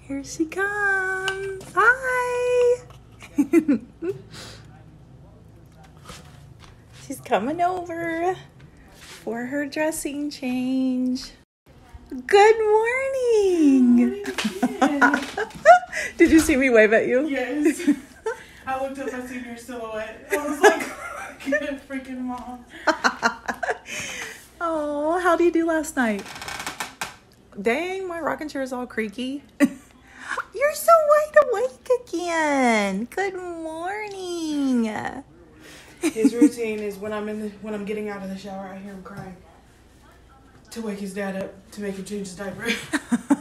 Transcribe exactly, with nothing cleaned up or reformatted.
Here she comes. Hi. She's coming over for her dressing change. Good morning. Good morning. Did you see me wave at you? Yes. I looked up, I seen your silhouette. I was like, good freaking mom. Oh, how did you do last night? Dang, my rocking chair is all creaky. You're so wide awake again. Good morning. His routine is when I'm in the, when I'm getting out of the shower, I hear him crying to wake his dad up to make him change his diaper.